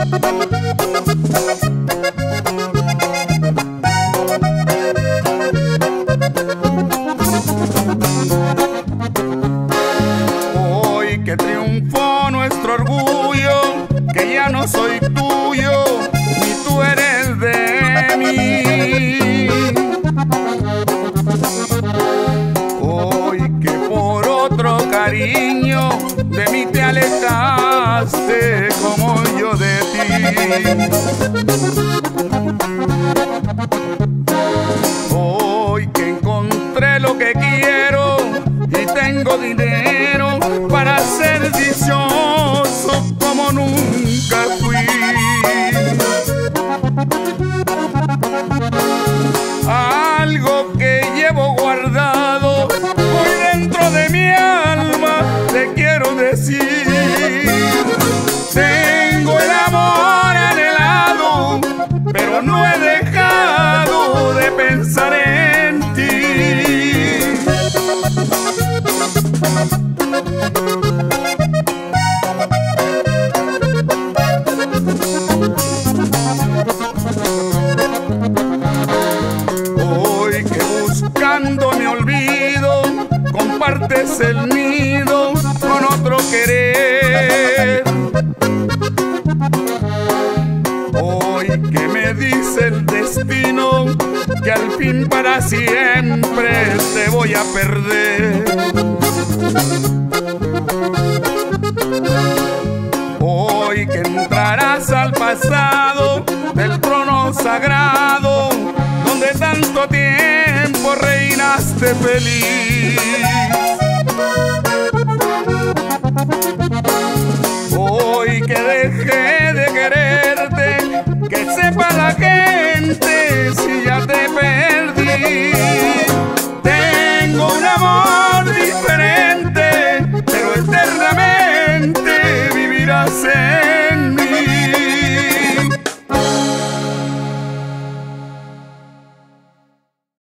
Hoy que triunfó nuestro orgullo, que ya no soy tuyo, ni tú eres de mí. Hoy que por otro cariño de mí te alejaste como yo de ti. Hoy que encontré lo que quiero y tengo dinero para ser dichoso como nunca fui. Algo que llevo guardado muy dentro de mi alma te quiero decir. Tengo el amor anhelado, pero no he dejado de pensar en ti. Hoy que buscando mi olvido compartes el nido con otro querer. Hoy que me dice el destino que al fin para siempre te voy a perder. Hoy que entrarás al pasado del trono sagrado donde tanto tiempo reinaste feliz. Hoy que dejé de quererte, que sepa la gente